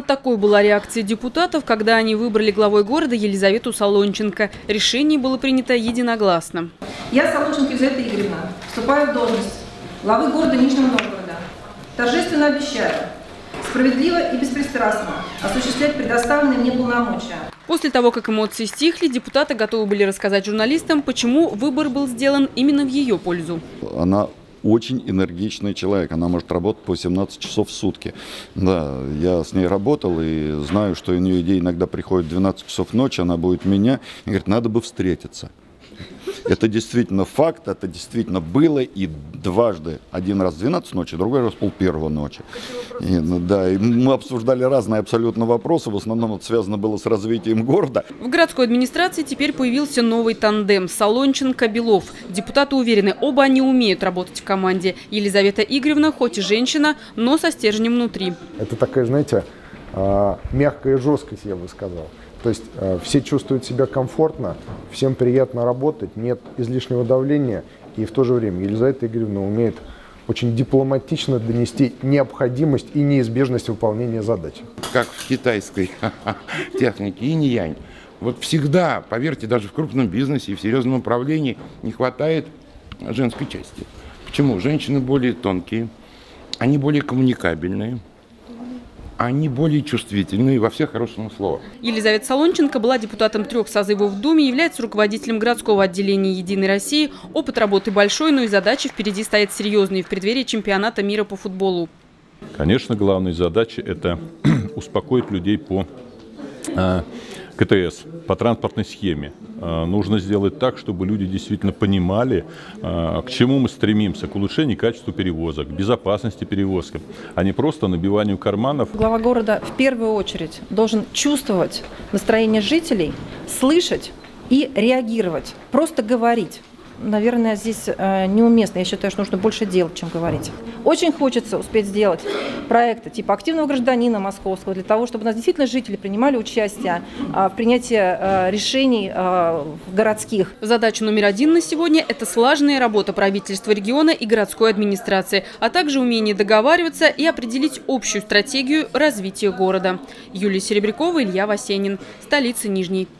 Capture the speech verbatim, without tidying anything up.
такой была реакция депутатов, когда они выбрали главой города Елизавету Солонченко. Решение было принято единогласно. Я, Солонченко Елизавета Игоревна, вступаю в должность главы города Нижнего Новгорода. Торжественно обещаю справедливо и беспристрастно осуществлять предоставленные мне полномочия. После того, как эмоции стихли, депутаты готовы были рассказать журналистам, почему выбор был сделан именно в ее пользу. Она очень энергичный человек, она может работать по семнадцать часов в сутки. Да, я с ней работал и знаю, что у нее идеи иногда приходят в двенадцать часов ночи, она будет меня и говорит, надо бы встретиться. Это действительно факт, это действительно было и дважды. Один раз в двенадцать ночи, другой раз в пол первого ночи. И, ну, да, и мы обсуждали разные абсолютно вопросы, в основном это связано было с развитием города. В городской администрации теперь появился новый тандем Солонченко-Белов. Депутаты уверены, оба они умеют работать в команде. Елизавета Игоревна хоть и женщина, но со стержнем внутри. Это такая, знаете, мягкая жесткость, я бы сказал. То есть э, все чувствуют себя комфортно, всем приятно работать, нет излишнего давления. И в то же время Елизавета Игоревна умеет очень дипломатично донести необходимость и неизбежность выполнения задач. Как в китайской технике инь-янь. Вот всегда, поверьте, даже в крупном бизнесе и в серьезном управлении не хватает женской части. Почему? Женщины более тонкие, они более коммуникабельные. Они более чувствительные во всех хороших словах. Елизавета Солонченко была депутатом трех созывов в Думе, является руководителем городского отделения «Единой России». Опыт работы большой, но и задачи впереди стоят серьезные в преддверии чемпионата мира по футболу. Конечно, главной задачей – это успокоить людей по э, ка тэ эс, по транспортной схеме. Э, нужно сделать так, чтобы люди действительно понимали, э, к чему мы стремимся, к улучшению качества перевозок, к безопасности перевозок, а не просто набиванию карманов. Глава города в первую очередь должен чувствовать настроение жителей, слышать и реагировать, просто говорить. Наверное, здесь э, неуместно. Я считаю, что нужно больше делать, чем говорить. Очень хочется успеть сделать проекты типа активного гражданина московского, для того, чтобы у нас действительно жители принимали участие э, в принятии э, решений э, городских. Задача номер один на сегодня – это слаженная работа правительства региона и городской администрации, а также умение договариваться и определить общую стратегию развития города. Юлия Серебрякова, Илья Васенин. Столица Нижней.